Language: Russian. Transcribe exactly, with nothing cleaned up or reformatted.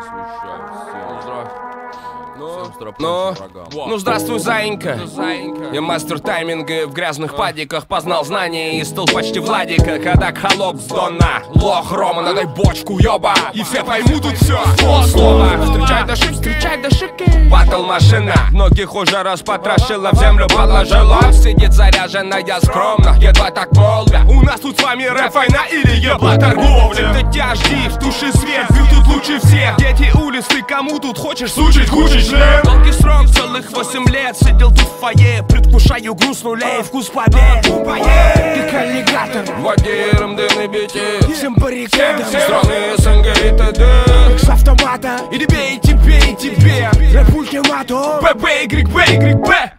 Ну, ну здравствуй, заинька. Я мастер тайминга в грязных падиках. Познал знания и стал почти Владика. Когда холоп с Дона, лох Рома, надай бочку, ёба, и все поймут тут все. Слово, встречай дошик, встречай дошики. Батл машина, многих уже распотрошила, в землю положила. Сидит заряженная скромно, едва так молвя. У нас тут с вами рэп-война или ебла торговля. Ты тебя жди, в туши свет, бил тут лучше всех. Дети улиц, ты кому тут хочешь сучить, кучить член? Долгий срок, целых восемь лет, сидел тут в фойе. Предвкушаю груз нулей, вкус побед. Как аллигатор, вагером дым и бити. Всем баррикадам, страны СНГ и т.д. С автомата, или бейте, бейте, бей. Рэп ультиматум, Б, Б, Y, Б, Y, Б.